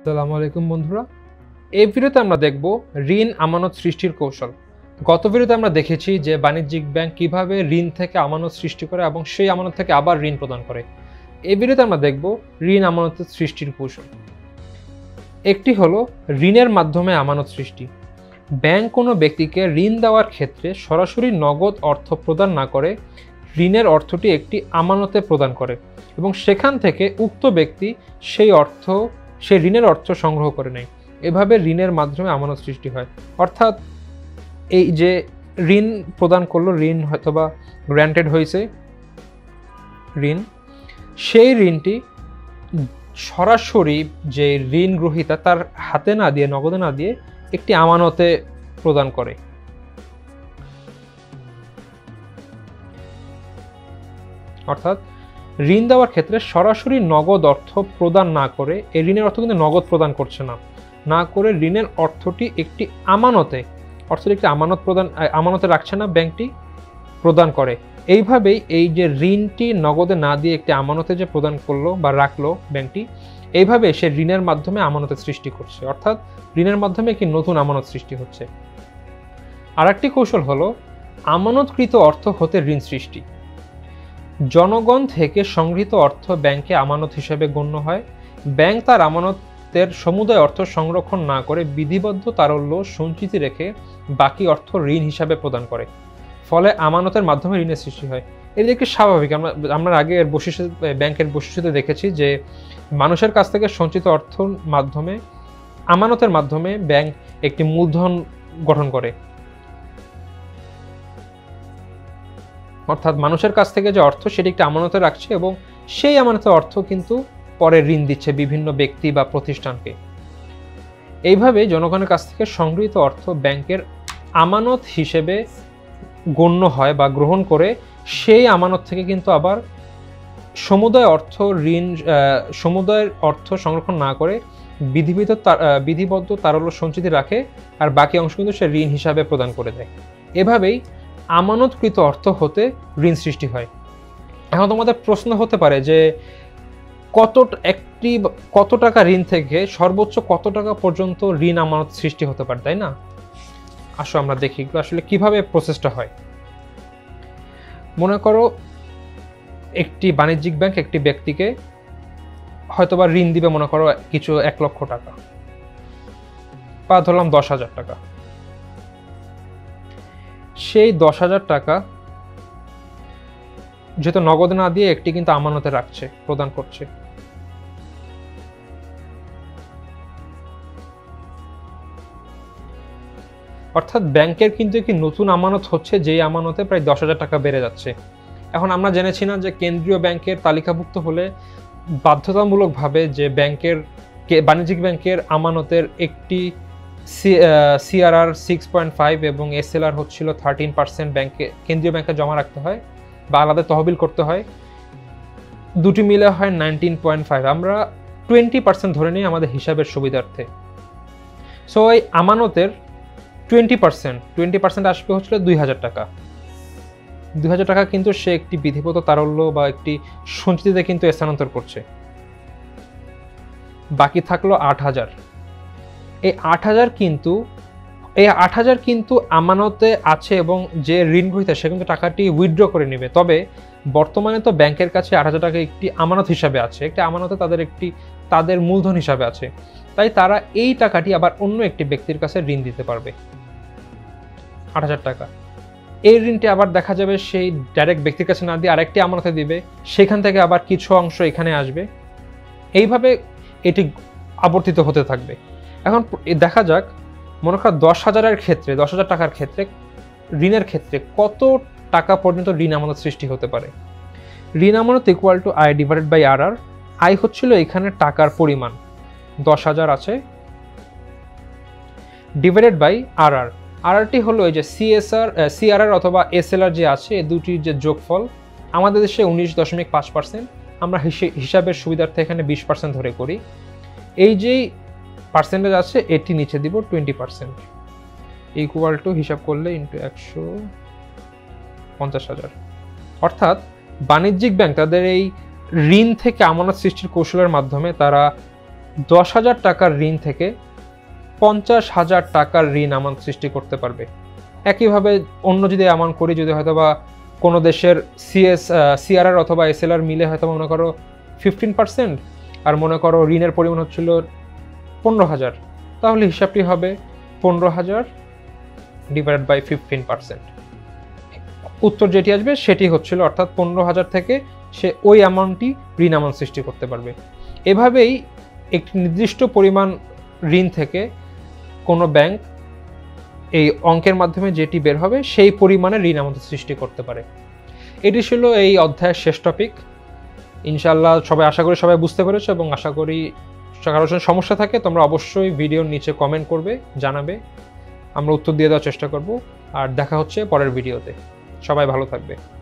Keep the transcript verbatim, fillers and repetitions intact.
আসসালামু আলাইকুম বন্ধুরা, এই ভিডিওতে আমরা দেখব ঋণ আমানত সৃষ্টির কৌশল। গত ভিডিওতে আমরা দেখেছি যে বাণিজ্যিক ব্যাংক কিভাবে ঋণ থেকে আমানত সৃষ্টি করে এবং সেই আমানত থেকে আবার ঋণ প্রদান করে। এই ভিডিওতে আমরা দেখব ঋণ আমানত সৃষ্টির কৌশল। একটি হলো ঋণের মাধ্যমে আমানত সৃষ্টি। ব্যাংক কোনো ব্যক্তিকে ঋণ দেওয়ার ক্ষেত্রে সরাসরি নগদ অর্থ প্রদান না করে ঋণের অর্থটি একটি আমানতে প্রদান করে এবং সেখান থেকে উক্ত ব্যক্তি সেই অর্থ সেই ঋণের অর্থ সংগ্রহ করে নেয়। এভাবে ঋণের মাধ্যমে আমানত সৃষ্টি হয়। অর্থাৎ এই যে ঋণ প্রদান করলো, ঋণ হয়তোবা গ্র্যান্টেড হয়েছে ঋণ, সেই ঋণটি সরাসরি যে ঋণ গ্রহীতা তার হাতে না দিয়ে, নগদে না দিয়ে একটি আমানতে প্রদান করে। অর্থাৎ ঋণ দেওয়ার ক্ষেত্রে সরাসরি নগদ অর্থ প্রদান না করে, এই ঋণের অর্থ কিন্তু নগদ প্রদান করছে না, না করে ঋণের অর্থটি একটি আমানতে, অর্থটি একটি আমানত প্রদান আমানতে রাখছে না, ব্যাংকটি প্রদান করে। এইভাবেই এই যে ঋণটি নগদে না দিয়ে একটি আমানতে যে প্রদান করলো বা রাখলো ব্যাংকটি, এইভাবে সে ঋণের মাধ্যমে আমানতের সৃষ্টি করছে। অর্থাৎ ঋণের মাধ্যমে একটি নতুন আমানত সৃষ্টি হচ্ছে। আর একটি কৌশল হলো আমানতকৃত অর্থ হতে ঋণ সৃষ্টি। জনগণ থেকে সংগৃহীত অর্থ ব্যাংকে আমানত হিসেবে গণ্য হয়। ব্যাংক তার আমানতের সমুদায় অর্থ সংরক্ষণ না করে বিধিবদ্ধ তারল্য সঞ্চিতি রেখে বাকি অর্থ ঋণ হিসাবে প্রদান করে। ফলে আমানতের মাধ্যমে ঋণের সৃষ্টি হয়। এটি একটি স্বাভাবিক। আমরা আমরা আগে বৈশিষ্ট্য ব্যাংকের বৈশিষ্ট্যতে দেখেছি যে মানুষের কাছ থেকে সঞ্চিত অর্থের মাধ্যমে, আমানতের মাধ্যমে ব্যাংক একটি মূলধন গঠন করে। অর্থাৎ মানুষের কাছ থেকে যে অর্থ সেটি একটি আমানতে রাখছে এবং সেই আমানতের অর্থ কিন্তু পরে ঋণ দিচ্ছে বিভিন্ন ব্যক্তি বা প্রতিষ্ঠানকে। এইভাবে জনগণের কাছ থেকে সংগৃহীত অর্থ ব্যাংকের আমানত হিসেবে গণ্য হয় বা গ্রহণ করে সেই আমানত থেকে কিন্তু আবার সমুদায় অর্থ ঋণ সমুদায়ের অর্থ সংরক্ষণ না করে বিধিবিধ বিধিবদ্ধ তারল্য সঞ্চিতি রাখে, আর বাকি অংশ কিন্তু সে ঋণ হিসাবে প্রদান করে দেয়। এভাবেই আমানতকৃত অর্থ হতে ঋণ সৃষ্টি হয়। এখন তোমাদের প্রশ্ন হতে পারে যে কত একটি কত টাকা ঋণ থেকে সর্বোচ্চ কত টাকা পর্যন্ত ঋণ আমানত সৃষ্টি হতে পারে, তাই না? আসো আমরা দেখি আসলে কিভাবে প্রসেসটা হয়। মনে করো একটি বাণিজ্যিক ব্যাংক একটি ব্যক্তিকে হয়তোবা ঋণ দিবে, মনে করো কিছু এক লক্ষ টাকা বা ধরলাম দশ হাজার টাকা। সেই দশ হাজার টাকা যেহেতু নগদ না দিয়ে একটি কিন্তু আমানতে রাখছে, প্রদান করছে। অর্থাৎ ব্যাংকের কিন্তু একটি নতুন আমানত হচ্ছে, যেই আমানতে প্রায় দশ হাজার টাকা বেড়ে যাচ্ছে। এখন আমরা জেনেছি না যে কেন্দ্রীয় ব্যাংকের তালিকাভুক্ত হলে বাধ্যতামূলকভাবে যে ব্যাংকের বাণিজ্যিক ব্যাংকের আমানতের একটি সিআরআর সিক্স পয়েন্ট ফাইভ এবং এসএলআর হচ্ছিল থার্টিন পার্সেন্ট ব্যাংকে, কেন্দ্রীয় ব্যাংকে জমা রাখতে হয় বা আলাদা তহবিল করতে হয়। দুটি মিলে হয় নাইনটিন পয়েন্ট ফাইভ। আমরা টোয়েন্টি পার্সেন্ট ধরে নিই আমাদের হিসাবের সুবিধার্থে। সো এই আমানতের টোয়েন্টি পার্সেন্ট টোয়েন্টি পার্সেন্ট আসবে হচ্ছিল দুই হাজার টাকা। দুই হাজার টাকা কিন্তু সে একটি বিধিবদ্ধ তারল্য বা একটি সঞ্চিতিতে কিন্তু স্থানান্তর করছে। বাকি থাকলো আট হাজার। এই আট হাজার কিন্তু এই আট হাজার কিন্তু আমানতে আছে এবং যে ঋণ গ্রহীতা সে কিন্তু টাকাটি উইথড্র করে নেবে। তবে বর্তমানে তো ব্যাংকের কাছে আট হাজার টাকা একটি আমানত হিসাবে আছে, একটি আমানতে তাদের একটি তাদের মূলধন হিসাবে আছে। তাই তারা এই টাকাটি আবার অন্য একটি ব্যক্তির কাছে ঋণ দিতে পারবে আট হাজার টাকা। এই ঋণটি আবার দেখা যাবে সেই ডাইরেক্ট ব্যক্তির কাছে না দিয়ে আরেকটি আমানতে দিবে, সেখান থেকে আবার কিছু অংশ এখানে আসবে। এইভাবে এটি আবর্তিত হতে থাকবে। এখন দেখা যাক, মনে করো দশ হাজারের ক্ষেত্রে, দশ হাজার টাকার ক্ষেত্রে ঋণের ক্ষেত্রে কত টাকা পর্যন্ত ঋণ আমানত সৃষ্টি হতে পারে। ঋণ আমানত equal to I divided by R R. I হচ্ছিল এখানে টাকার পরিমাণ, দশ হাজার আছে, ডিভাইডেড বাই আর আর। আর আরটি হলো এই যে সিএসআর সিআরআর অথবা এসএলআর যে আছে, এই দুটির যে যোগফল। আমাদের দেশে উনিশ দশমিক পাঁচ পার্সেন্ট, আমরা হিসাবের সুবিধার্থে এখানে বিশ পার্সেন্ট ধরে করি। এই যে পার্সেন্টেজ আছে এটি নিচে দিব টোয়েন্টি পার্সেন্ট, ইকুয়াল টু হিসাব করলে ইন্টু একশো পঞ্চাশ হাজার। অর্থাৎ বাণিজ্যিক ব্যাংক তাদের এই ঋণ থেকে আমানত সৃষ্টির কৌশলের মাধ্যমে তারা দশ হাজার টাকার ঋণ থেকে পঞ্চাশ হাজার টাকার ঋণ আমানত সৃষ্টি করতে পারবে। একইভাবে অন্য যদি অ্যামাউন্ট করি, যদি হয়তো বা কোনো দেশের সিএস সিআরআর অথবা এসএলআর মিলে হয়তো মনে করো ফিফটিন পার্সেন্ট আর মনে করো ঋণের পরিমাণ হচ্ছিল পনেরো হাজার, তাহলে হিসাবটি হবে পনেরো হাজার ডিভাইডেড বাই ফিফটিন পার্সেন্ট। উত্তর যেটি আসবে সেটি হচ্ছিল, অর্থাৎ পনেরো হাজার থেকে সে ওই অ্যামাউন্টটি ঋণ অ্যামাউন্ট সৃষ্টি করতে পারবে। এভাবেই একটি নির্দিষ্ট পরিমাণ ঋণ থেকে কোনো ব্যাংক এই অঙ্কের মাধ্যমে যেটি বের হবে সেই পরিমাণে ঋণ অ্যামাউন্ট সৃষ্টি করতে পারে। এটি ছিল এই অধ্যায়ের শেষ টপিক। ইনশাআল্লাহ সবাই আশা করি সবাই বুঝতে পেরেছো, এবং আশা করি কারোর যদি সমস্যা থাকে তোমরা অবশ্যই ভিডিওর নিচে কমেন্ট করবে, জানাবে, আমরা উত্তর দিয়ে দেওয়ার চেষ্টা করব। আর দেখা হচ্ছে পরের ভিডিওতে। সবাই ভালো থাকবে।